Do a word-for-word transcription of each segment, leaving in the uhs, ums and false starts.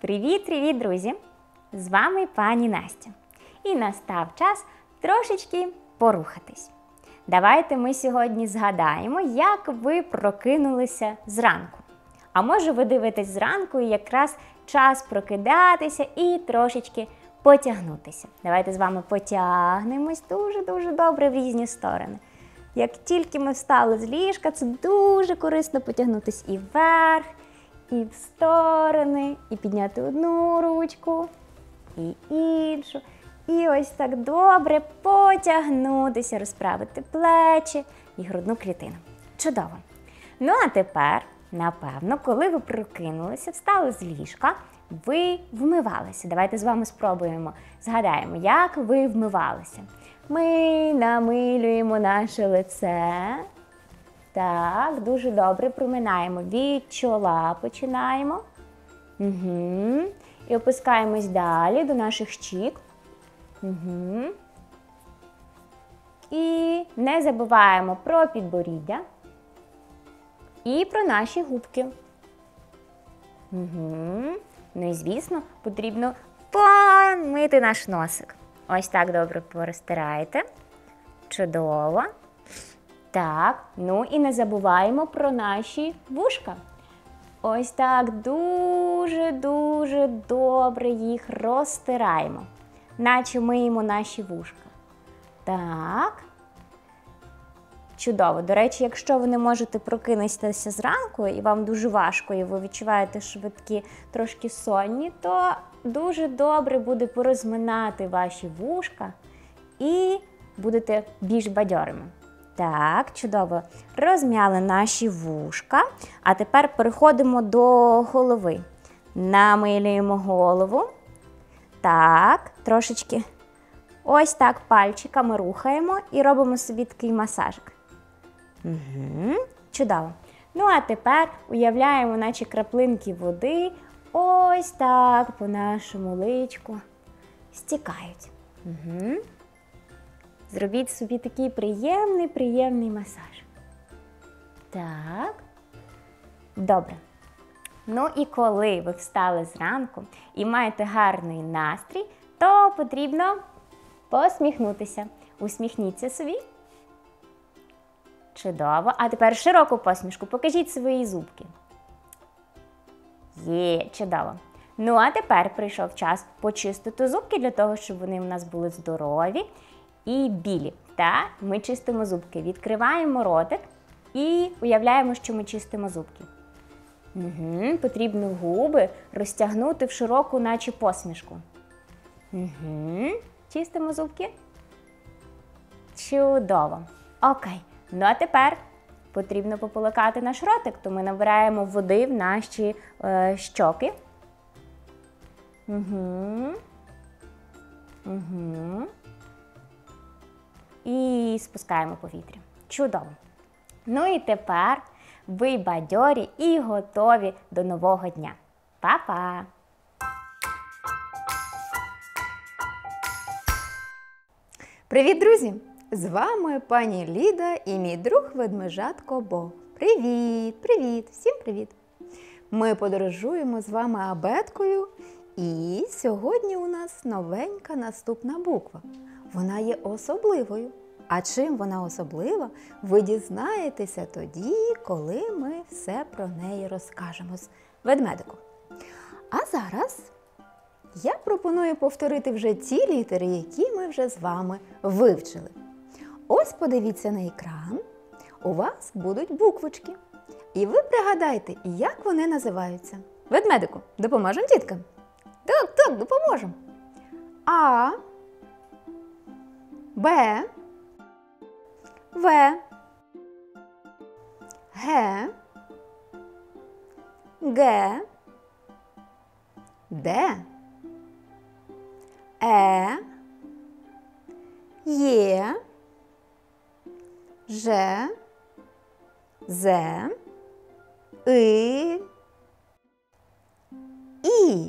Привіт-привіт, друзі! З вами пані Настя. І настав час трошечки порухатись. Давайте ми сьогодні згадаємо, як ви прокинулися зранку. А може ви дивитесь зранку і якраз час прокидатися і трошечки потягнутися. Давайте з вами потягнемось дуже-дуже добре в різні сторони. Як тільки ми встали з ліжка, це дуже корисно потягнутися і вверх, і в сторони, і підняти одну ручку, і іншу. І ось так добре потягнутися, розправити плечі і грудну клітину. Чудово! Ну а тепер, напевно, коли ви прокинулися, встали з ліжка, ви вмивалися. Давайте з вами спробуємо, згадаємо, як ви вмивалися. Ми намилюємо наше лице. Так, дуже добре проминаємо. Від чола починаємо. Угу. І опускаємось далі до наших щік. Угу. І не забуваємо про підборіддя і про наші губки. Угу. Ну і, звісно, потрібно помити наш носик. Ось так добре порозтирайте. Чудово. Так, ну і не забуваємо про наші вушка. Ось так дуже-дуже добре їх розтираємо, наче миємо наші вушка. Так. Чудово. До речі, якщо ви не можете прокинутися зранку і вам дуже важко, і ви відчуваєте, що ви такі трошки сонні, то дуже добре буде порозминати ваші вушка і будете більш бадьорими. Так, чудово. Розм'яли наші вушка. А тепер переходимо до голови. Намилюємо голову. Так, трошечки ось так пальчиками рухаємо і робимо собі такий масажик. Угу, чудово. Ну, а тепер уявляємо, наче краплинки води ось так по нашому личку стікають. Угу. Зробіть собі такий приємний-приємний масаж. Так. Добре. Ну і коли ви встали зранку і маєте гарний настрій, то потрібно посміхнутися. Усміхніться собі. Чудово. А тепер широку посмішку. Покажіть свої зубки. Є, чудово. Ну а тепер прийшов час почистити зубки для того, щоб вони в нас були здорові і білі. Так, ми чистимо зубки. Відкриваємо ротик і уявляємо, що ми чистимо зубки. Угу. Потрібно губи розтягнути в широку, наче посмішку. Угу. Чистимо зубки. Чудово. Окей. Ну а тепер потрібно пополакати наш ротик, то ми набираємо води в наші е, щоки. Угу. Угу. І спускаємо повітря. Чудово. Ну і тепер ви бадьорі і готові до нового дня. Па-па! Привіт, друзі! З вами пані Ліда і мій друг ведмежатко Бо. Привіт! Привіт! Всім привіт! Ми подорожуємо з вами абеткою, і сьогодні у нас новенька наступна буква. Вона є особливою. А чим вона особлива, ви дізнаєтеся тоді, коли ми все про неї розкажемо з ведмедиком. А зараз я пропоную повторити вже ті літери, які ми вже з вами вивчили. Ось подивіться на екран, у вас будуть буквочки. І ви пригадайте, як вони називаються. Ведмедику, допоможемо діткам? Так, так, допоможемо. А, Б, В, Г, Г, Д, Е, Є, Ж, З, И, І.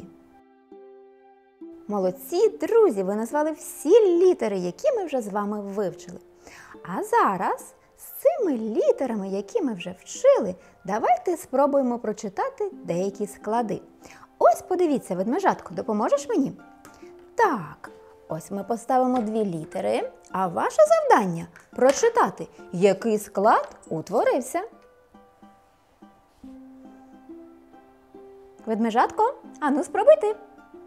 Молодці, друзі, ви назвали всі літери, які ми вже з вами вивчили. А зараз з цими літерами, які ми вже вчили, давайте спробуємо прочитати деякі склади. Ось ось подивіться, ведмежатко, допоможеш мені? Так, ось ми поставимо дві літери, а ваше завдання – прочитати, який склад утворився. Ведмежатко, ану спробуй ти.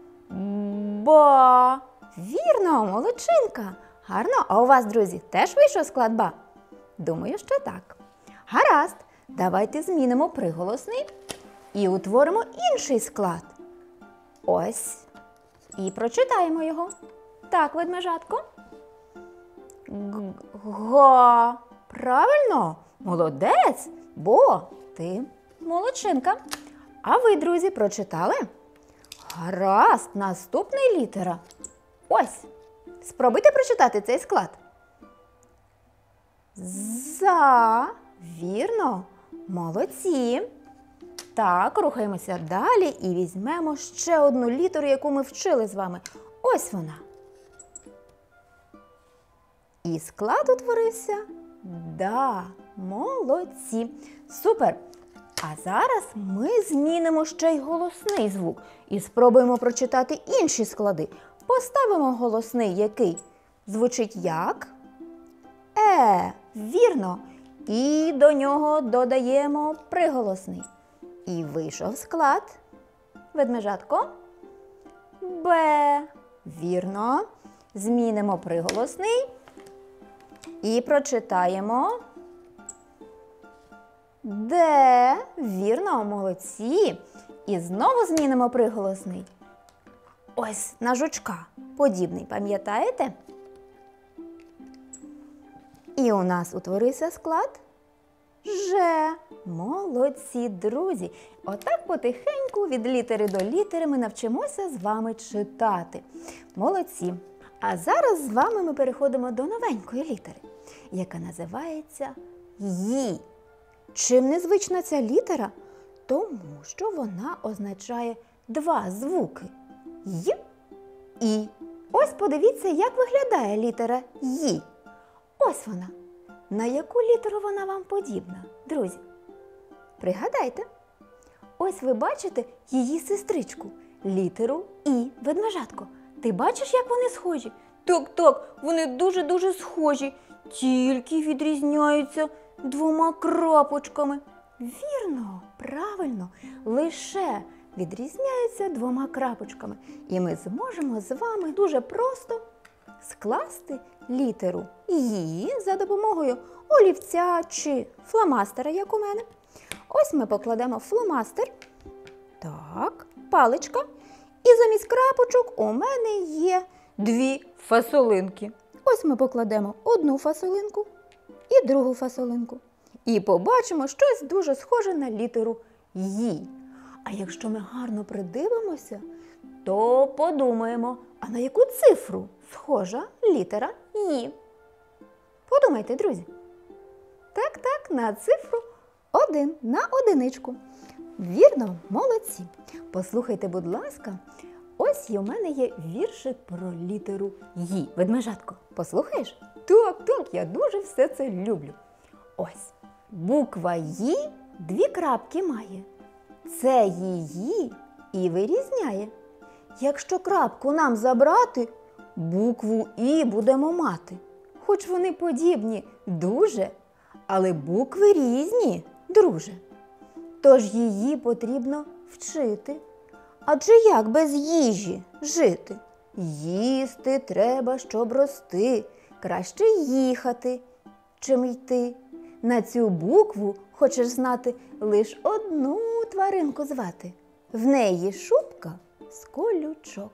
Ба! Вірно, молодчинка. Гарно. А у вас, друзі, теж вийшов склад ба? Думаю, що так. Гаразд, давайте змінимо приголосний і утворимо інший склад. Ось. І прочитаємо його. Так, ведмежатко. Га. Правильно. Молодець. Бо ти молодчинка. А ви, друзі, прочитали? Гаразд, наступна літера. Ось. Спробуйте прочитати цей склад. За. Вірно. Молодці. Так, рухаємося далі і візьмемо ще одну літеру, яку ми вчили з вами. Ось вона. І склад утворився. Да, молодці. Супер. А зараз ми змінимо ще й голосний звук і спробуємо прочитати інші склади. Поставимо голосний, який звучить як Е, вірно. І до нього додаємо приголосний. І вийшов склад. Ведмежатко. Б, вірно. Змінимо приголосний і прочитаємо Д, вірно, молодці. І знову змінимо приголосний. Ось на жучка подібний, пам'ятаєте? І у нас утворився склад Ж. Молодці, друзі! Отак потихеньку від літери до літери ми навчимося з вами читати. Молодці! А зараз з вами ми переходимо до новенької літери, яка називається Ї. Чим незвична ця літера? Тому що вона означає два звуки – Й, І. Ось подивіться, як виглядає літера Ї. Ось вона. На яку літеру вона вам подібна, друзі? Пригадайте. Ось ви бачите її сестричку, літеру І, ведмежатко. Ти бачиш, як вони схожі? Так-так, вони дуже-дуже схожі, тільки відрізняються двома крапочками. Вірно, правильно, лише відрізняються двома крапочками. І ми зможемо з вами дуже просто скласти літеру «Ї» за допомогою олівця чи фломастера, як у мене. Ось ми покладемо фломастер. Так, паличка. І замість крапочок у мене є дві фасолинки. Ось ми покладемо одну фасолинку і другу фасолинку. І побачимо щось дуже схоже на літеру «Ї». А якщо ми гарно придивимося, то подумаємо, а на яку цифру схожа літера «Ї»? Подумайте, друзі. Так-так, на цифру один, на одиничку. Вірно, молодці. Послухайте, будь ласка, ось і у мене є віршик про літеру «Ї». Ведмежатко, послухаєш? Так, так, я дуже все це люблю. Ось, буква «Ї» дві крапки має. Це її і вирізняє. Якщо крапку нам забрати, букву «І» будемо мати. Хоч вони подібні дуже, але букви різні, друже. Тож її потрібно вчити. Адже як без їжі жити? Їсти треба, щоб рости, краще їхати, чим йти. На цю букву хочеш знати лиш одну тваринку звати. В неї шубка з колючок.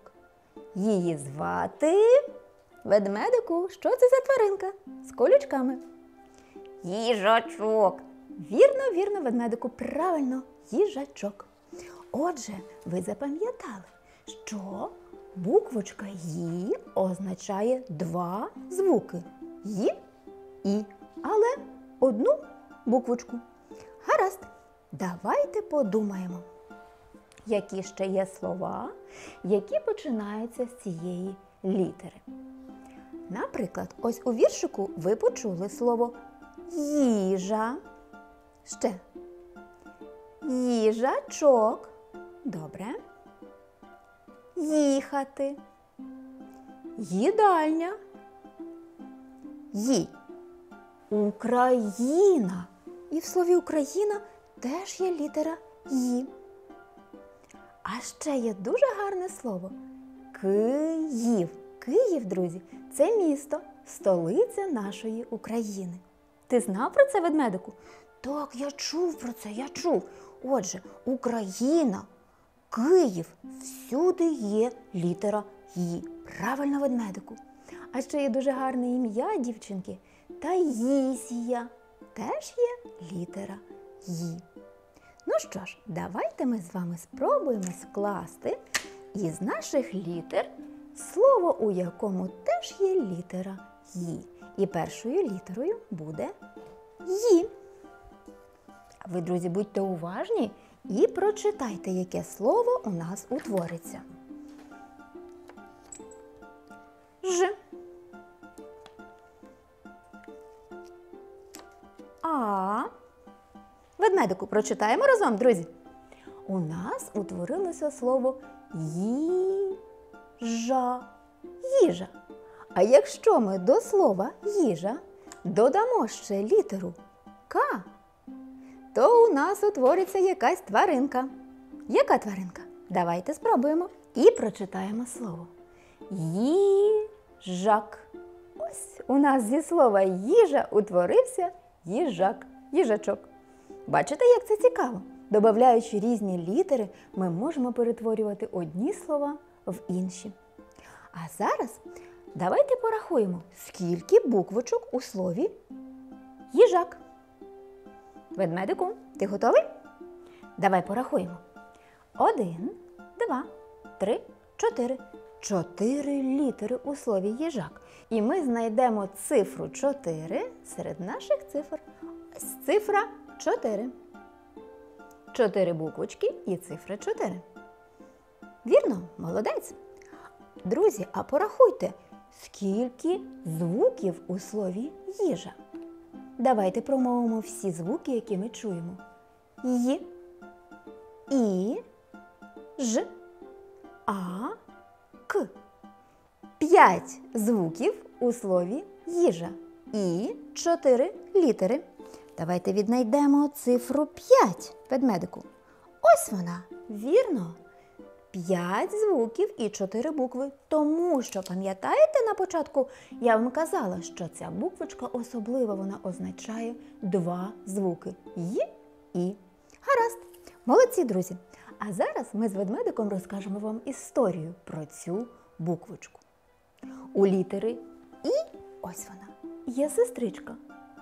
Її звати ведмедику. Що це за тваринка з колючками? Їжачок. Вірно, вірно, ведмедику, правильно, їжачок. Отже, ви запам'ятали, що буквочка «Ї» означає два звуки – «Й», «І», але одну буквочку. Гаразд, давайте подумаємо, які ще є слова, які починаються з цієї літери. Наприклад, ось у віршику ви почули слово «їжа». Ще. Їжачок. Добре. їхати. Їдальня. Ї. Україна. І в слові Україна теж є літера Ї. А ще є дуже гарне слово Київ. Київ, друзі, це місто, столиця нашої України. Ти знав про це, ведмедику? Так, я чув про це, я чув. Отже, Україна, Київ, всюди є літера Ї. Правильно, ведмедику. А ще є дуже гарне ім'я дівчинки – Таїсія. Теж є літера Ї. Ну що ж, давайте ми з вами спробуємо скласти із наших літер слово, у якому теж є літера Ї. І першою літерою буде Ї. А ви, друзі, будьте уважні і прочитайте, яке слово у нас утвориться. Ж. А. Ведмедику прочитаємо разом, друзі. У нас утворилося слово їжа. Їжа. А якщо ми до слова їжа додамо ще літеру К, то у нас утвориться якась тваринка. Яка тваринка? Давайте спробуємо і прочитаємо слово. Їжак. Ось у нас зі слова їжа утворився їжак, їжачок. Бачите, як це цікаво? Добавляючи різні літери, ми можемо перетворювати одні слова в інші. А зараз давайте порахуємо, скільки буквочок у слові їжак. Ведмедику, ти готовий? Давай порахуємо. Один, два, три, чотири. Чотири літери у слові їжак. І ми знайдемо цифру чотири серед наших цифр. Ось цифра чотири. Чотири буквочки і цифра чотири. Вірно? Молодець. Друзі, а порахуйте, скільки звуків у слові їжа. Давайте промовимо всі звуки, які ми чуємо. Й, І, Ж, А, К. П'ять звуків у слові їжа і чотири літери. Давайте віднайдемо цифру п'ять, ведмедику. Ось вона, вірно. П'ять звуків і чотири букви. Тому що, пам'ятаєте, на початку я вам казала, що ця буквочка особлива, вона означає два звуки – Й, І. Гаразд. Молодці, друзі. А зараз ми з ведмедиком розкажемо вам історію про цю буквочку. У літери І, ось вона, є сестричка.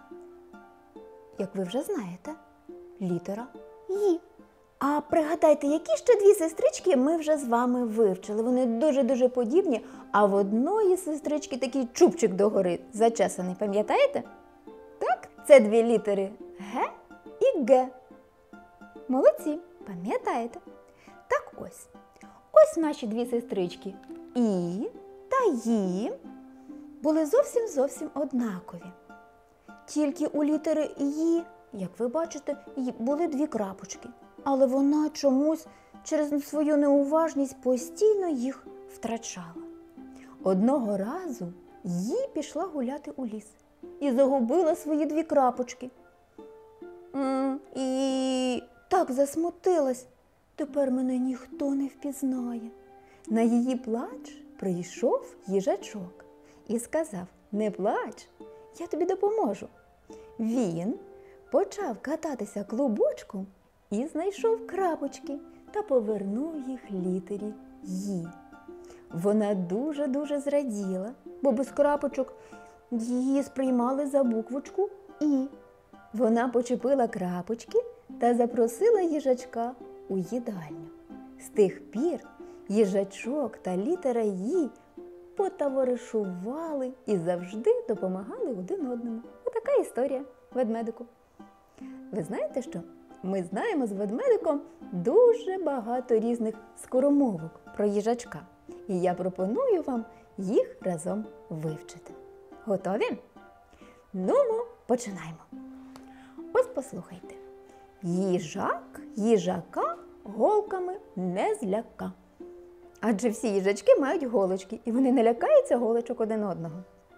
Як ви вже знаєте, літера Ї. А пригадайте, які ще дві сестрички ми вже з вами вивчили. Вони дуже-дуже подібні, а в одної сестрички такий чубчик догори зачесаний, пам'ятаєте? Так, це дві літери Г і Г. Молодці, пам'ятаєте? Так ось, ось наші дві сестрички І та Ї були зовсім-зовсім однакові. Тільки у літери Ї, як ви бачите, були дві крапочки. Але вона чомусь через свою неуважність постійно їх втрачала. Одного разу Ї пішла гуляти у ліс і загубила свої дві крапочки. М, І так засмутилась. Тепер мене ніхто не впізнає. На її плач прийшов їжачок і сказав: «Не плач, я тобі допоможу». Він почав кататися клубочком і знайшов крапочки та повернув їх літері Ї. Вона дуже-дуже зраділа, бо без крапочок її сприймали за буквочку І. Вона почепила крапочки та запросила їжачка у їдальню. З тих пір їжачок та літера Ї потоваришували і завжди допомагали один одному. Отака історія, ведмедику. Ви знаєте що? Ми знаємо з ведмедиком дуже багато різних скоромовок про їжачка. І я пропоную вам їх разом вивчити. Готові? Ну, починаємо. Ось послухайте. Їжак їжака голками не зляка. Адже всі їжачки мають голочки, і вони не лякаються голочок один одного.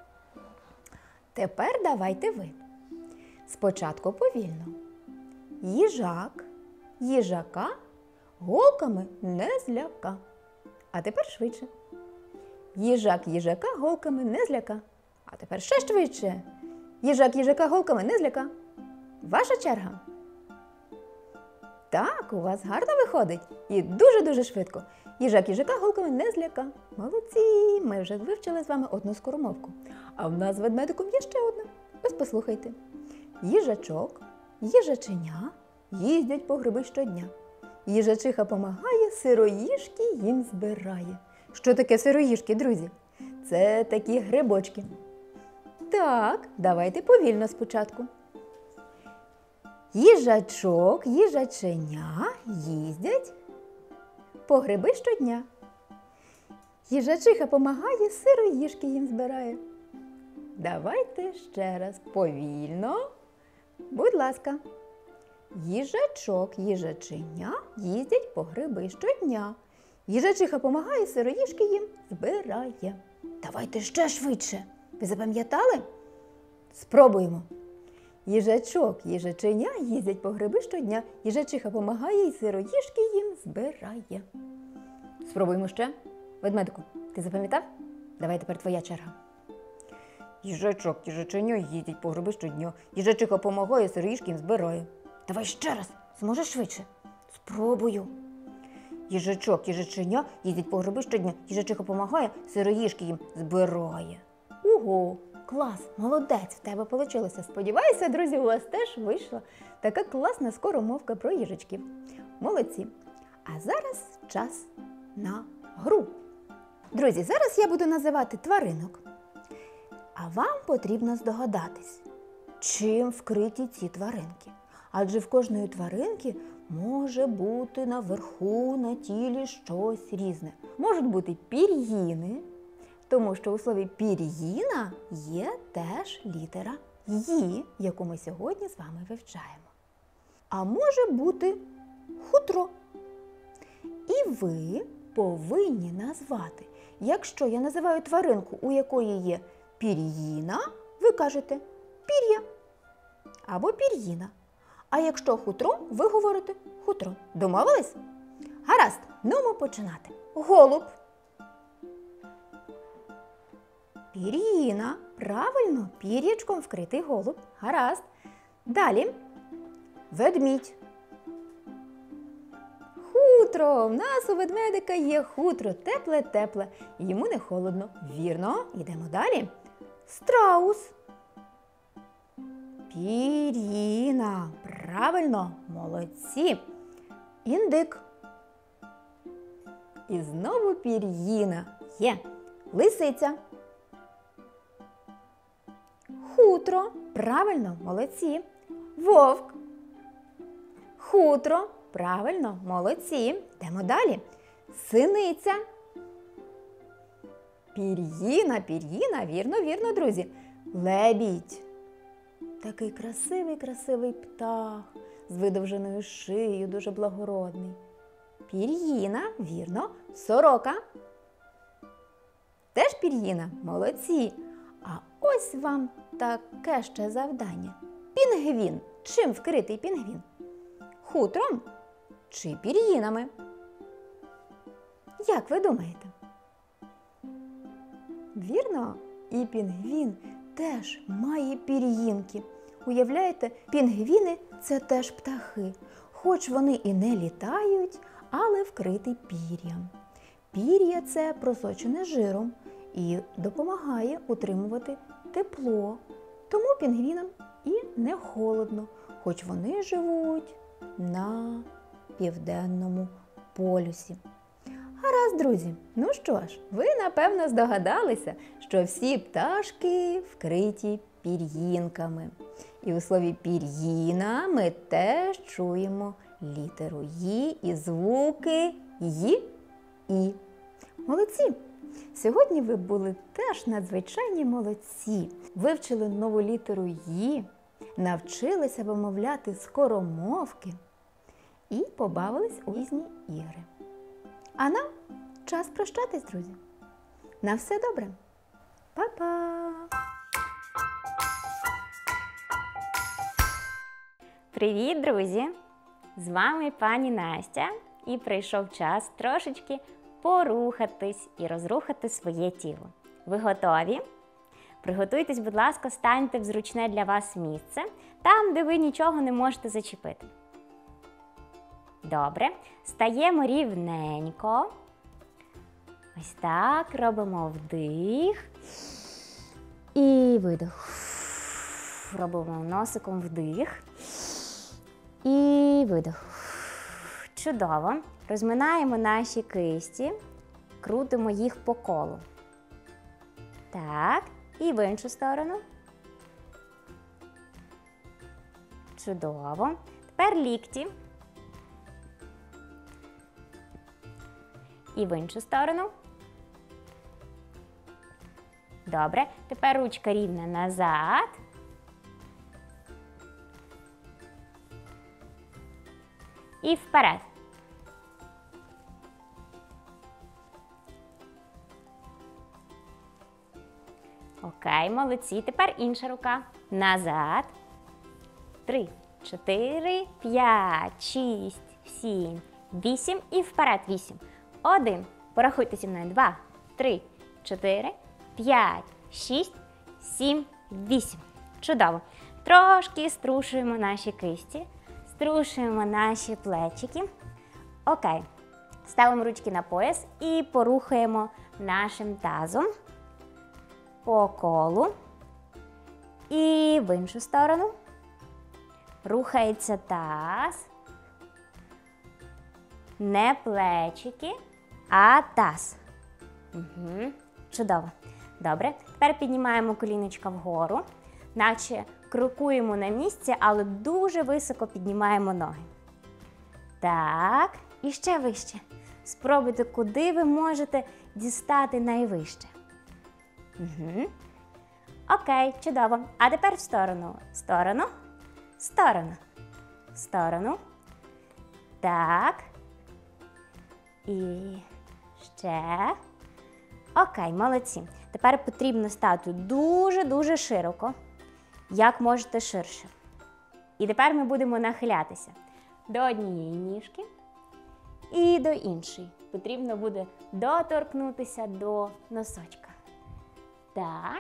Тепер давайте ви. Спочатку повільно. Їжак, їжака голками не зляка. А тепер швидше. Їжак їжака голками не зляка. А тепер ще швидше. Їжак їжака голками не зляка. Ваша черга. Так, у вас гарно виходить. І дуже-дуже швидко. Їжак їжака голками не зляка. Молодці! Ми вже вивчили з вами одну скоромовку. А в нас з ведмедиком є ще одна. Ось послухайте. Їжачок, їжаченя їздять по гриби щодня. Їжачиха помагає, сироїжки їм збирає. Що таке сироїжки, друзі? Це такі грибочки. Так, давайте повільно спочатку. Їжачок, їжаченя їздять по гриби щодня. Їжачиха помагає, сироїжки їм збирає. Давайте ще раз повільно. Будь ласка. Їжачок, їжаченя їздять по гриби щодня. Їжачиха помагає, сироїжки їм збирає. Давайте ще швидше. Ви запам'ятали? Спробуємо. Їжачок, їжаченя їздять по гриби щодня. Їжачиха помагає і сироїжки їм збирає. Спробуємо ще. Ведмедику, ти запам'ятав? Давай тепер твоя черга. Їжачок, їжаченя їздять по гриби щодня. Їжачиха помагає, сироїжки їм збирає. Давай ще раз. Зможеш швидше? Спробую. Їжачок, їжаченя їздять по гриби щодня. Їжачиха помагає, сироїжки їм збирає. Ого, клас, молодець, в тебе вийшло. Сподіваюся, друзі, у вас теж вийшла така класна скоромовка про їжачків. Молодці. А зараз час на гру. Друзі, зараз я буду називати тваринок. А вам потрібно здогадатись, чим вкриті ці тваринки. Адже в кожної тваринки може бути наверху на тілі щось різне. Можуть бути пір'їни, тому що у слові пір'їна є теж літера «ї», яку ми сьогодні з вами вивчаємо. А може бути хутро. І ви повинні назвати. Якщо я називаю тваринку, у якої є пір'їна, ви кажете пір'я або пір'їна. А якщо хутро, ви говорите хутро. Домовились? Гаразд, нумо починати. Голуб. Пір'їна. Правильно, пір'ячком вкритий голуб. Гаразд. Далі. Ведмідь. Хутро. В нас у ведмедика є хутро. Тепле-тепле. Йому не холодно. Вірно. Йдемо далі. Страус. Пір'їна. Правильно. Молодці. Індик. І знову пір'їна. Є. Лисиця. Хутро. Правильно. Молодці. Вовк. Хутро. Правильно. Молодці. Йдемо далі. Синиця. Пір'їна, пір'їна. Вірно, вірно, друзі. Лебідь. Такий красивий-красивий птах з видовженою шиєю, дуже благородний. Пір'їна, вірно. Сорока. Теж пір'їна. Молодці. А ось вам таке ще завдання. Пінгвін. Чим вкритий пінгвін? Хутром чи пір'їнами? Як ви думаєте? Вірно, і пінгвін теж має пір'їнки. Уявляєте, пінгвіни – це теж птахи. Хоч вони і не літають, але вкриті пір'ям. Пір'я – це просочене жиром і допомагає утримувати тепло. Тому пінгвінам і не холодно, хоч вони живуть на південному полюсі. Гаразд, друзі, ну що ж, ви, напевно, здогадалися, що всі пташки вкриті пір'їнками. І у слові пір'їна ми теж чуємо літеру «ї» і звуки «ї», «і». Молодці! Сьогодні ви були теж надзвичайні молодці. Вивчили нову літеру «ї», навчилися вимовляти скоромовки і побавились у різні ігри. А нам час прощатись, друзі. На все добре. Па-па! Привіт, друзі! З вами пані Настя, і прийшов час трошечки порухатись і розрухати своє тіло. Ви готові? Приготуйтесь, будь ласка, станьте в зручне для вас місце, там, де ви нічого не можете зачепити. Добре. Стаємо рівненько. Ось так, робимо вдих і видих. Робимо носиком вдих і видих. Чудово. Розминаємо наші кисті, крутимо їх по колу. Так, і в іншу сторону. Чудово. Тепер лікті. І в іншу сторону. Добре. Тепер ручка рівна назад. І вперед. Окей, молодці. Тепер інша рука. Назад. Три, чотири, п'ять, шість, сім, вісім. І вперед. Вісім. Один. Порахуйте зі мною. Два, три, чотири, п'ять, шість, сім, вісім. Чудово. Трошки струшуємо наші кисті. Струшуємо наші плечики. Окей. Ставимо ручки на пояс і порухаємо нашим тазом по колу. І в іншу сторону. Рухається таз. Не плечики, а таз. Угу. Чудово. Добре. Тепер піднімаємо коліночка вгору, наче крокуємо на місці, але дуже високо піднімаємо ноги. Так. І ще вище. Спробуйте, куди ви можете дістати найвище. Угу. Окей, чудово. А тепер в сторону. Сторону. Сторону. Сторону. Так. І ще. Окей, молодці. Тепер потрібно стати дуже-дуже широко. Як можете ширше. І тепер ми будемо нахилятися до однієї ніжки і до іншої. Потрібно буде доторкнутися до носочка. Так.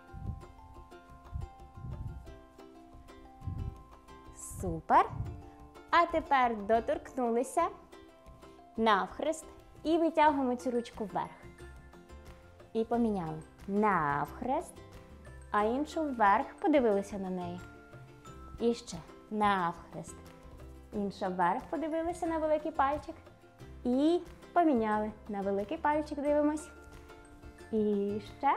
Супер. А тепер доторкнулися навхрест і витягуємо цю ручку вверх. І поміняли. Навхрест, а іншу вверх, подивилися на неї. І ще навхрест. Інша вверх, подивилися на великий пальчик. І поміняли. На великий пальчик дивимось. І ще.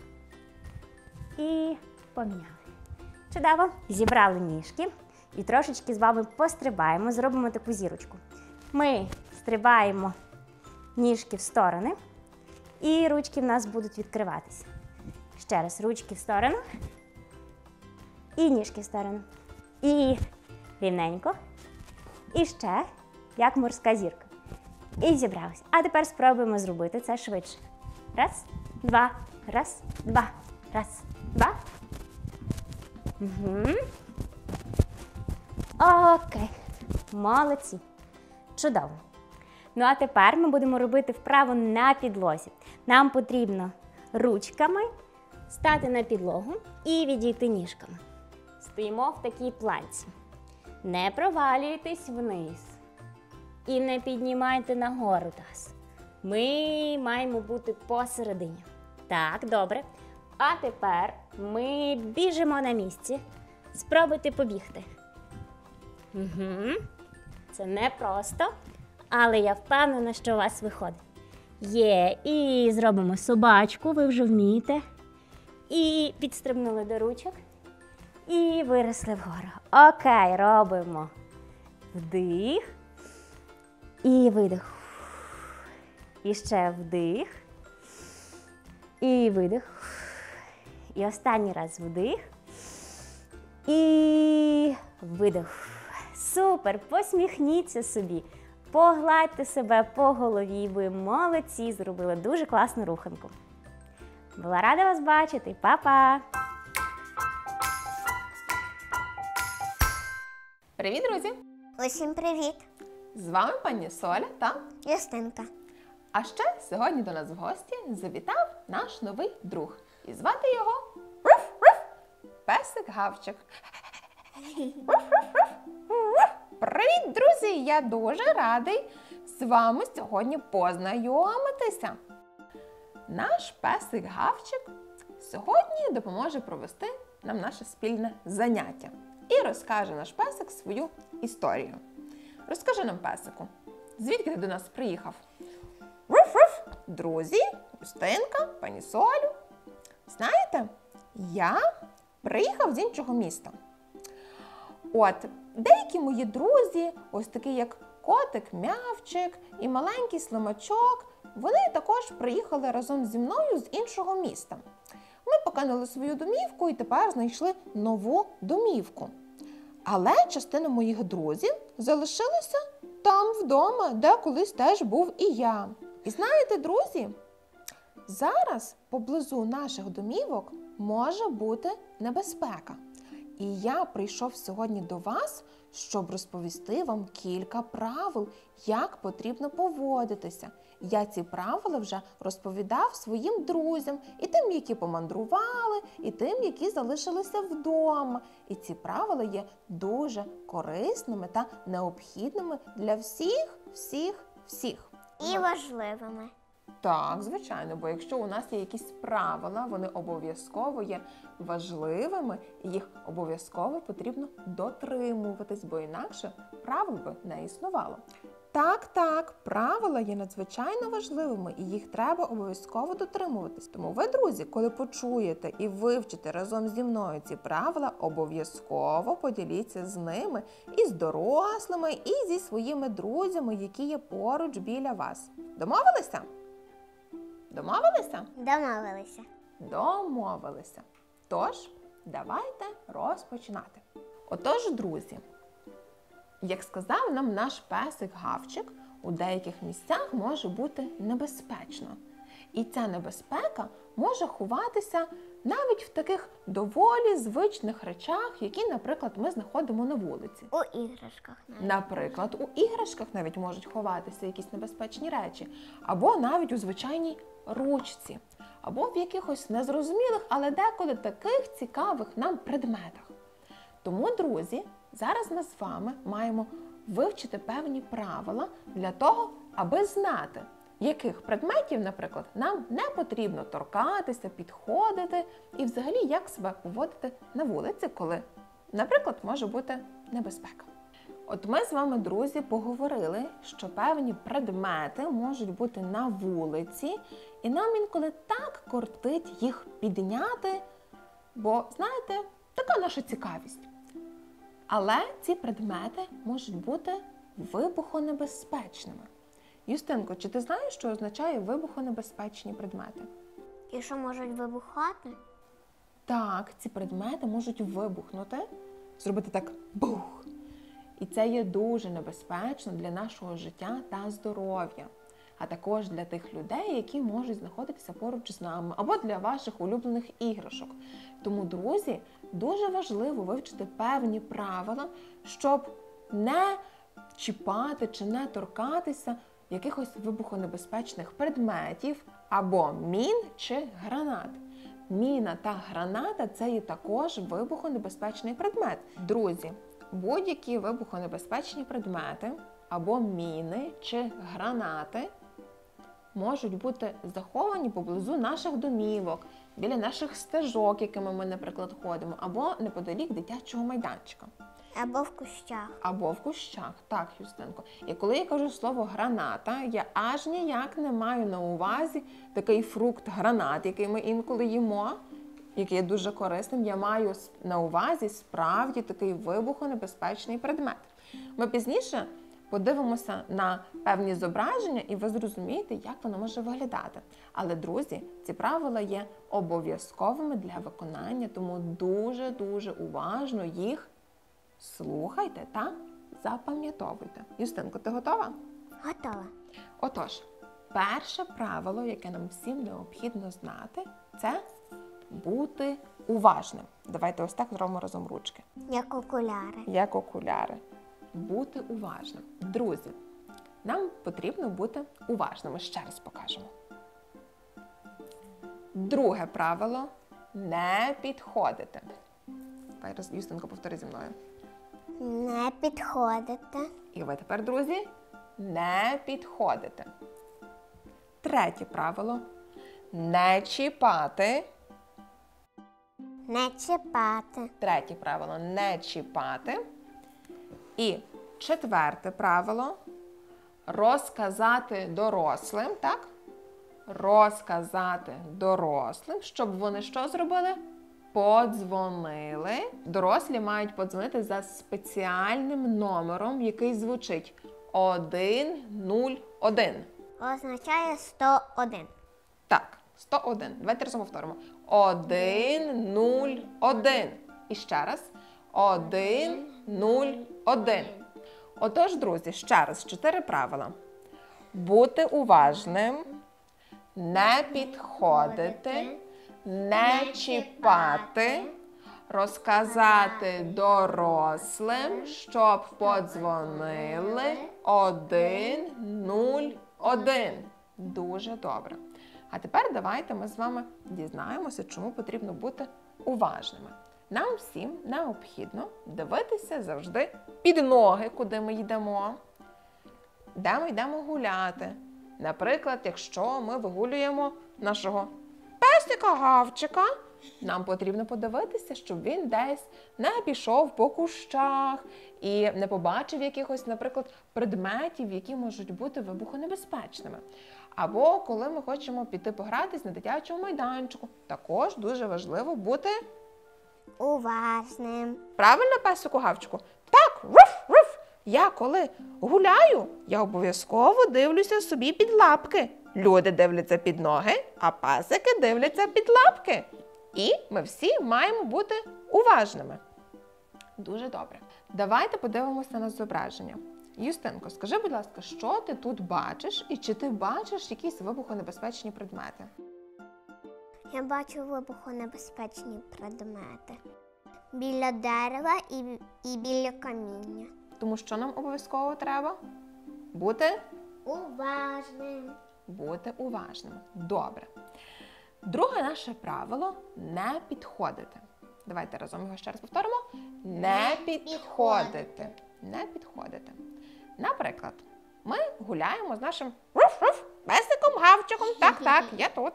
І поміняли. Чудово. Зібрали ніжки. І трошечки з вами пострибаємо, зробимо таку зірочку. Ми стрибаємо ніжки в сторони. І ручки в нас будуть відкриватися. Ще раз, ручки в сторону. І ніжки в сторону. І рівненько. І ще, як морська зірка. І зібралися. А тепер спробуємо зробити це швидше. Раз, два, раз, два, раз, два. Угу. Окей. Молодці. Чудово. Ну, а тепер ми будемо робити вправу на підлозі. Нам потрібно ручками стати на підлогу і відійти ніжками. Стоїмо в такій планці. Не провалюйтесь вниз. І не піднімайте нагору таз. Ми маємо бути посередині. Так, добре. А тепер ми біжимо на місці. Спробуйте побігти. Угу. Це непросто. Але я впевнена, що у вас виходить. Є. І зробимо собачку, ви вже вмієте. І підстрибнули до ручок. І виросли вгору. Окей, робимо вдих. І видих. І ще вдих. І видих. І останній раз вдих. І видих. Супер! Посміхніться собі. Погладьте себе по голові, ви молодці, зробили дуже класну руханку. Була рада вас бачити, па-па! Привіт, друзі! Усім привіт! З вами пані Соля та... Юстинка. А ще сьогодні до нас в гості завітав наш новий друг. І звати його Руф-Руф! Песик Гавчик. Привіт, друзі! Я дуже радий з вами сьогодні познайомитися. Наш песик Гавчик сьогодні допоможе провести нам наше спільне заняття. І розкаже наш песик свою історію. Розкажи нам, песику, звідки ти до нас приїхав? Руф-руф! Друзі, Юстинка, пані Солю. Знаєте, я приїхав з іншого міста. От, деякі мої друзі, ось такі як котик Мявчик і маленький Слимачок, вони також приїхали разом зі мною з іншого міста. Ми покинули свою домівку і тепер знайшли нову домівку. Але частина моїх друзів залишилася там вдома, де колись теж був і я. І знаєте, друзі, зараз поблизу наших домівок може бути небезпека. І я прийшов сьогодні до вас, щоб розповісти вам кілька правил, як потрібно поводитися. Я ці правила вже розповідав своїм друзям, і тим, які помандрували, і тим, які залишилися вдома. І ці правила є дуже корисними та необхідними для всіх, всіх, всіх. І важливими. Так, звичайно, бо якщо у нас є якісь правила, вони обов'язково є важливими, і їх обов'язково потрібно дотримуватись, бо інакше правил би не існувало. Так, так, правила є надзвичайно важливими, і їх треба обов'язково дотримуватись. Тому ви, друзі, коли почуєте і вивчите разом зі мною ці правила, обов'язково поділіться з ними і з дорослими, і зі своїми друзями, які є поруч біля вас. Домовилися? Домовилися? Домовилися. Домовилися. Тож, давайте розпочинати. Отож, друзі, як сказав нам наш песик Гавчик, у деяких місцях може бути небезпечно. І ця небезпека може ховатися навіть в таких доволі звичних речах, які, наприклад, ми знаходимо на вулиці. У іграшках навіть. Наприклад, у іграшках навіть можуть ховатися якісь небезпечні речі, або навіть у звичайній ручці, або в якихось незрозумілих, але деколи таких цікавих нам предметах. Тому, друзі, зараз ми з вами маємо вивчити певні правила для того, аби знати, яких предметів, наприклад, нам не потрібно торкатися, підходити і взагалі як себе поводити на вулиці, коли, наприклад, може бути небезпека. От ми з вами, друзі, поговорили, що певні предмети можуть бути на вулиці, і нам інколи так кортить їх підняти, бо, знаєте, така наша цікавість. Але ці предмети можуть бути вибухонебезпечними. Юстинко, чи ти знаєш, що означає вибухонебезпечні предмети? І що можуть вибухати? Так, ці предмети можуть вибухнути, зробити так бух. І це є дуже небезпечно для нашого життя та здоров'я, а також для тих людей, які можуть знаходитися поруч з нами, або для ваших улюблених іграшок. Тому, друзі, дуже важливо вивчити певні правила, щоб не чіпати чи не торкатися якихось вибухонебезпечних предметів або мін чи гранат. Міна та граната – це є також вибухонебезпечний предмет. Друзі, будь-які вибухонебезпечні предмети або міни чи гранати можуть бути заховані поблизу наших домівок, біля наших стежок, якими ми, наприклад, ходимо, або неподалік дитячого майданчика. Або в кущах. Або в кущах, так, Юстинко. І коли я кажу слово граната, я аж ніяк не маю на увазі такий фрукт гранат, який ми інколи їмо, який є дуже корисним. Я маю на увазі справді такий вибухонебезпечний предмет. Ми пізніше подивимося на певні зображення, і ви зрозумієте, як воно може виглядати. Але, друзі, ці правила є обов'язковими для виконання, тому дуже-дуже уважно їх слухайте та запам'ятовуйте. Юстинко, ти готова? Готова. Отож, перше правило, яке нам всім необхідно знати, це бути уважним. Давайте ось так зробимо разом ручки. Як окуляри. Як окуляри. Бути уважним. Друзі, нам потрібно бути уважними. Ще раз покажемо. Друге правило – не підходити. Давай, Юстинко, повтори зі мною. Не підходити. І ви тепер, друзі, не підходите. Третє правило – не чіпати. Не чіпати. Третє правило – не чіпати. І четверте правило – розказати дорослим, так? Розказати дорослим, щоб вони що зробили? Подзвонили. Дорослі мають подзвонити за спеціальним номером, який звучить один нуль один. Означає сто один. Так, сто один. Давайте разом повторимо. один нуль один. І ще раз. один нуль один. Отож, друзі, ще раз, чотири правила. Бути уважним, не підходити, не чіпати, розказати дорослим, щоб подзвонили один нуль один. Дуже добре. А тепер давайте ми з вами дізнаємося, чому потрібно бути уважними. Нам всім необхідно дивитися завжди під ноги, куди ми йдемо, де ми йдемо гуляти. Наприклад, якщо ми вигулюємо нашого песика-гавчика, нам потрібно подивитися, щоб він десь не пішов по кущах і не побачив якихось, наприклад, предметів, які можуть бути вибухонебезпечними. Або коли ми хочемо піти погратись на дитячому майданчику, також дуже важливо бути Уважним. правильно, песику-гавчику? Так, руф, руф. Я коли гуляю, я обов'язково дивлюся собі під лапки. Люди дивляться під ноги, а песики дивляться під лапки. І ми всі маємо бути уважними. Дуже добре. Давайте подивимося на зображення. Юстинко, скажи, будь ласка, що ти тут бачиш і чи ти бачиш якісь вибухонебезпечні предмети? Я бачу вибухонебезпечні предмети. Біля дерева і, і біля каміння. Тому що нам обов'язково треба бути Уважним. Бути уважними. Добре. Друге наше правило – не підходити. Давайте разом його ще раз повторимо. Не підходити. Не підходити. Наприклад, ми гуляємо з нашим руф-руф, песиком-гавчиком. Так-так, я тут.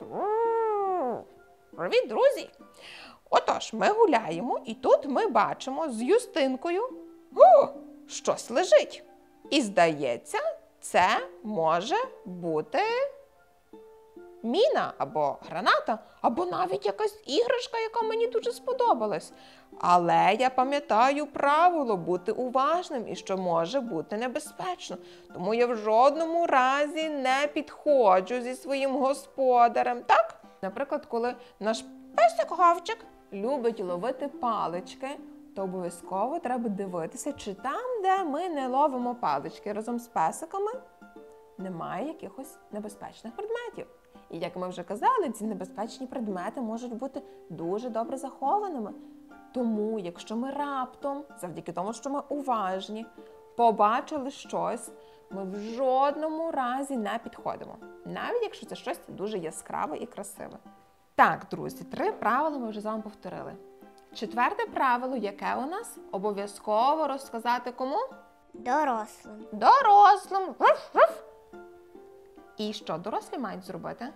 Привіт, друзі! Отож, ми гуляємо, і тут ми бачимо з Юстинкою, о, щось лежить. І здається, це може бути міна, або граната, або навіть якась іграшка, яка мені дуже сподобалась. Але я пам'ятаю правило бути уважним і що може бути небезпечно. Тому я в жодному разі не підходжу зі своїм господарем, так? Наприклад, коли наш песик-гавчик любить ловити палички, то обов'язково треба дивитися, чи там, де ми не ловимо палички разом з песиками, немає якихось небезпечних предметів. І, як ми вже казали, ці небезпечні предмети можуть бути дуже добре захованими. Тому, якщо ми раптом, завдяки тому, що ми уважні, побачили щось, ми в жодному разі не підходимо. Навіть якщо це щось дуже яскраве і красиве. Так, друзі, три правила ми вже з вами повторили. Четверте правило, яке у нас? Обов'язково розказати кому? Дорослим. Дорослим. Руф, руф. І що дорослі мають зробити?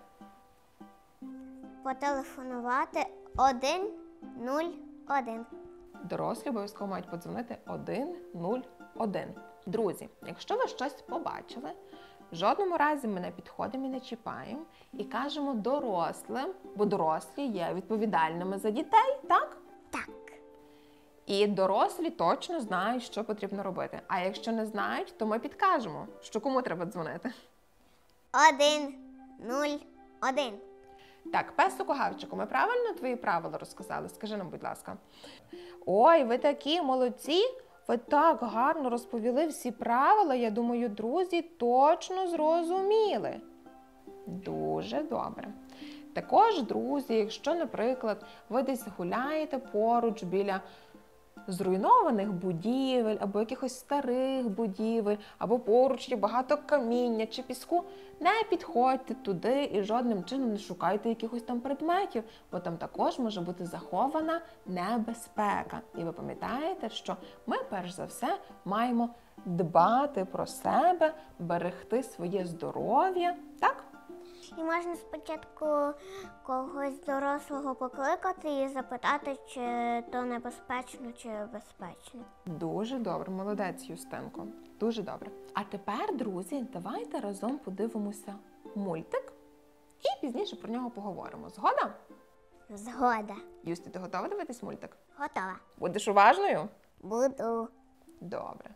Потелефонувати один нуль один. Дорослі обов'язково мають подзвонити один нуль один. Друзі, якщо ви щось побачили, в жодному разі ми не підходимо і не чіпаємо і кажемо дорослим, бо дорослі є відповідальними за дітей, так? Так. І дорослі точно знають, що потрібно робити. А якщо не знають, то ми підкажемо, що кому треба дзвонити. один нуль один. Так, песику-гавчику, ми правильно твої правила розказали? Скажи нам, будь ласка. Ой, ви такі молодці! Ви так гарно розповіли всі правила, я думаю, друзі точно зрозуміли. Дуже добре. Також, друзі, якщо, наприклад, ви десь гуляєте поруч біля зруйнованих будівель, або якихось старих будівель, або поруч є багато каміння чи піску, не підходьте туди і жодним чином не шукайте якихось там предметів, бо там також може бути захована небезпека. І ви пам'ятаєте, що ми, перш за все, маємо дбати про себе, берегти своє здоров'я, так? І можна спочатку когось дорослого покликати і запитати, чи то небезпечно, чи безпечно. Дуже добре, молодець, Юстинко. Дуже добре. А тепер, друзі, давайте разом подивимося мультик і пізніше про нього поговоримо. Згода? Згода. Юсті, ти готова дивитись мультик? Готова. Будеш уважною? Буду. Добре.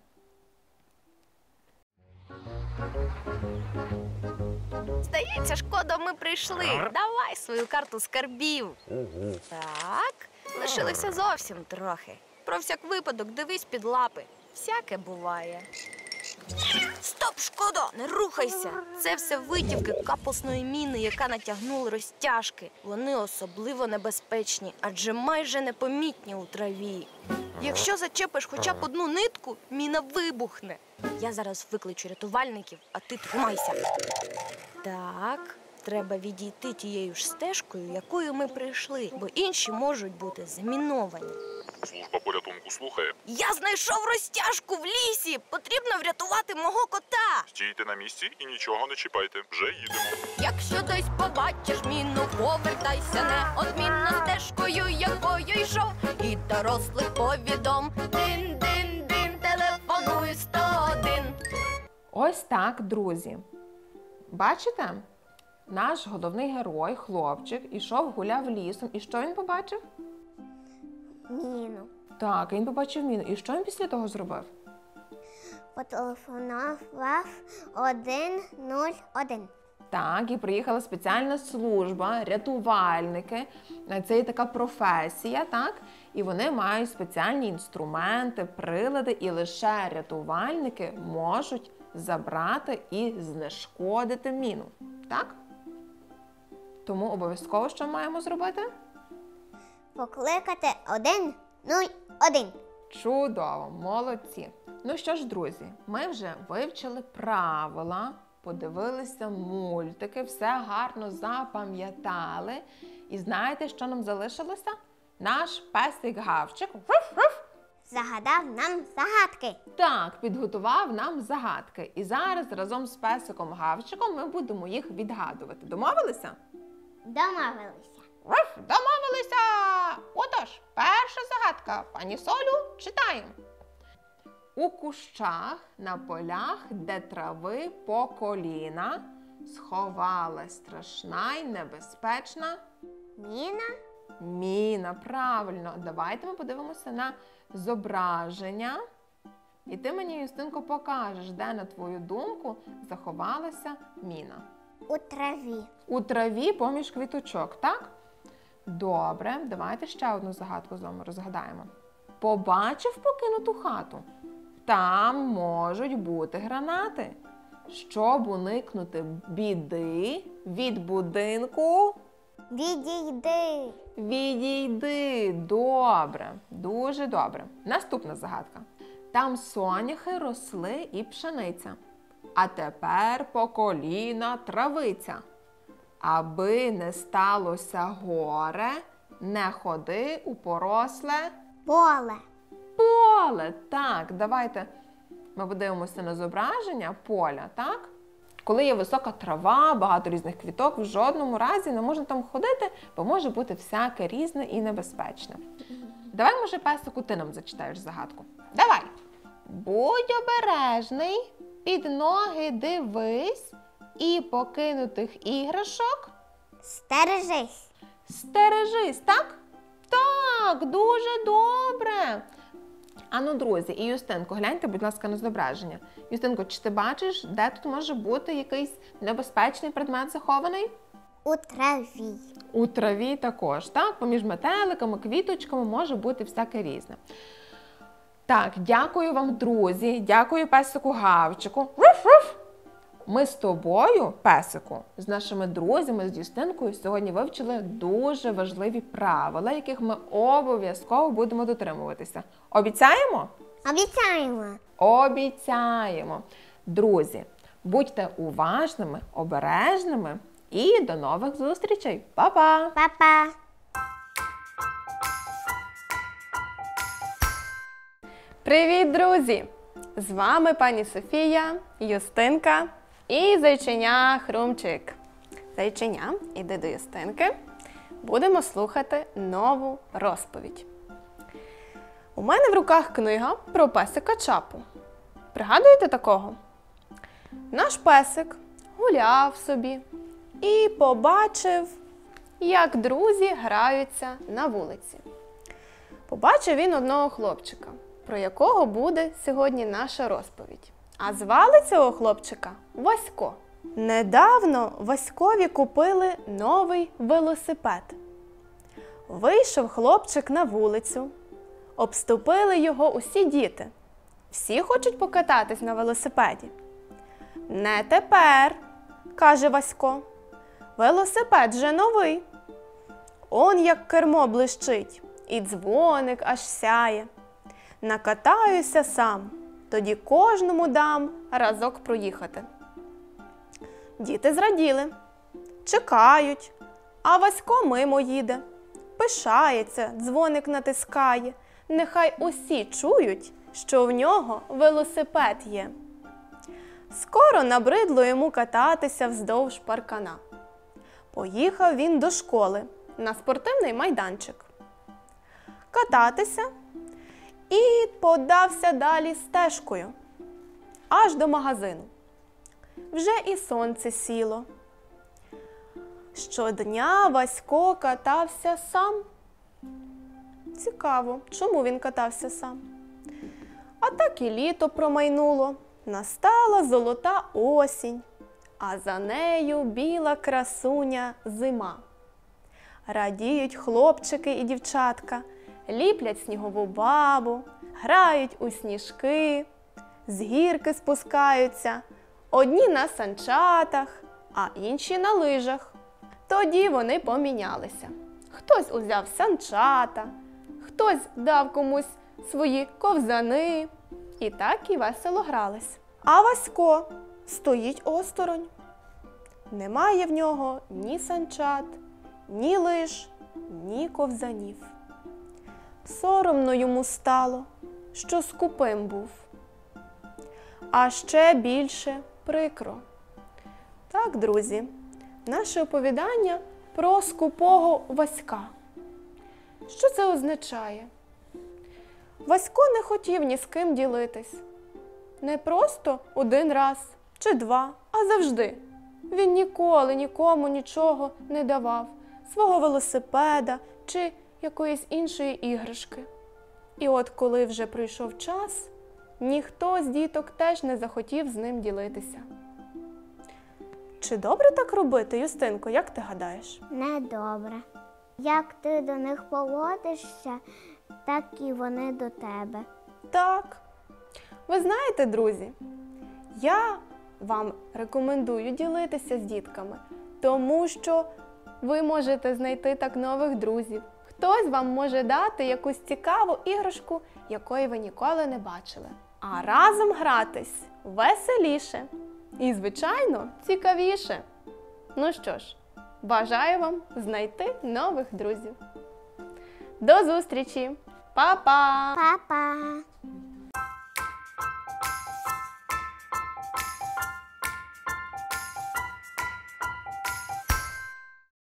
Здається, шкода, ми прийшли. Давай свою карту скарбів. Так, лишилося зовсім трохи. Про всяк випадок дивись під лапи. Всяке буває. Стоп, шкода, не рухайся. Це все витівки капусної міни, яка натягнула розтяжки. Вони особливо небезпечні, адже майже непомітні у траві. Якщо зачепиш хоча б одну нитку, міна вибухне. Я зараз викличу рятувальників, а ти тримайся. Так, треба відійти тією ж стежкою, якою ми прийшли, бо інші можуть бути заміновані. Служба порятунку слухає. Я знайшов розтяжку в лісі! Потрібно врятувати мого кота! Стійте на місці і нічого не чіпайте. Вже їдемо. Якщо десь побачиш міну, повертайся неодмінно стежкою, якою йшов, і дорослих повідом. Дин-дин-дин, телефонуй сто один. Ось так, друзі. Бачите? Наш головний герой, хлопчик, ішов, гуляв лісом. І що він побачив? Міну. Так, він побачив міну. І що він після того зробив? Потелефонував один нуль один. Так, і приїхала спеціальна служба, рятувальники. Це є така професія, так? І вони мають спеціальні інструменти, прилади, і лише рятувальники можуть забрати і знешкодити міну. Так? Тому обов'язково що маємо зробити? Покликати один нуль один. Чудово, молодці. Ну що ж, друзі, ми вже вивчили правила, подивилися мультики, все гарно запам'ятали. І знаєте, що нам залишилося? Наш песик Гавчик руф-руф, Загадав нам загадки. так, підготував нам загадки. І зараз разом з песиком Гавчиком ми будемо їх відгадувати. Домовилися? Домовилися. Руф, домовилися! Отож, перша загадка. Пані Солю, читаємо. У кущах на полях, де трави по коліна, сховалась страшна й небезпечна Міна. міна. Правильно. Давайте ми подивимося на зображення. І ти мені, Юстинко, покажеш, де, на твою думку, заховалася міна. У траві. У траві поміж квіточок, так? Добре, давайте ще одну загадку з вами розгадаємо. Побачив покинуту хату. Там можуть бути гранати. Щоб уникнути біди, від будинку Відійди. відійди. Добре, дуже добре. Наступна загадка. Там соняхи росли і пшениця. А тепер по коліна травиця. Аби не сталося горе, не ходи у поросле Поле. поле. Так, давайте ми подивимося на зображення поля, так? Коли є висока трава, багато різних квіток, в жодному разі не можна там ходити, бо може бути всяке різне і небезпечне. Давай, може, песику, ти нам зачитаєш загадку. Давай. Будь обережний, під ноги дивись, і покинутих іграшок Стережись. стережись, так? Так, дуже добре. Ану, друзі, і Юстинко, гляньте, будь ласка, на зображення. Юстинко, чи ти бачиш, де тут може бути якийсь небезпечний предмет захований? У траві. У траві також, так? Поміж метеликами, квіточками може бути всяке різне. Так, дякую вам, друзі, дякую песику Гавчику. Руф-руф! Ми з тобою, песику, з нашими друзями, з Юстинкою сьогодні вивчили дуже важливі правила, яких ми обов'язково будемо дотримуватися. Обіцяємо? Обіцяємо! Обіцяємо! Друзі, будьте уважними, обережними і до нових зустрічей! Па-па! Па-па! Привіт, друзі! З вами пані Софія, Юстинка і зайченя Хрумчик. Зайченя, іди до Юстинки. Будемо слухати нову розповідь. У мене в руках книга про песика Чапу. Пригадуєте такого? Наш песик гуляв собі і побачив, як друзі граються на вулиці. Побачив він одного хлопчика, про якого буде сьогодні наша розповідь. А звали цього хлопчика Васько. Недавно Васькові купили новий велосипед. Вийшов хлопчик на вулицю. Обступили його усі діти. Всі хочуть покататись на велосипеді. Не тепер, каже Васько. Велосипед же новий. Он як кермо блищить, і дзвоник аж сяє. Накатаюся сам, тоді кожному дам разок проїхати. Діти зраділи, чекають, а Васько мимо їде. Пишається, дзвоник натискає, нехай усі чують, що в нього велосипед є. Скоро набридло йому кататися вздовж паркана. Поїхав він до школи на спортивний майданчик. Кататися і подався далі стежкою, аж до магазину. Вже і сонце сіло. Щодня Васько катався сам. Цікаво, чому він катався сам? А так і літо промайнуло, настала золота осінь, а за нею біла красуня зима. Радіють хлопчики і дівчатка, ліплять снігову бабу, грають у сніжки, з гірки спускаються, одні на санчатах, а інші на лижах. Тоді вони помінялися. Хтось узяв санчата, хтось дав комусь свої ковзани. І так і весело грались. А Васько стоїть осторонь. Немає в нього ні санчат, ні лиж, ні ковзанів. Соромно йому стало, що скупим був. А ще більше прикро. Так, друзі, наше оповідання про скупого Васька. Що це означає? Васько не хотів ні з ким ділитись. Не просто один раз чи два, а завжди. Він ніколи нікому нічого не давав. Свого велосипеда чи якоїсь іншої іграшки. І от коли вже прийшов час, ніхто з діток теж не захотів з ним ділитися. Чи добре так робити, Юстинко, як ти гадаєш? Недобре. Як ти до них поводишся, так і вони до тебе. Так. Ви знаєте, друзі, я вам рекомендую ділитися з дітками, тому що ви можете знайти так нових друзів. Хтось вам може дати якусь цікаву іграшку, якої ви ніколи не бачили. А разом гратись веселіше і, звичайно, цікавіше. Ну що ж, бажаю вам знайти нових друзів. До зустрічі! Па-па! Па-па!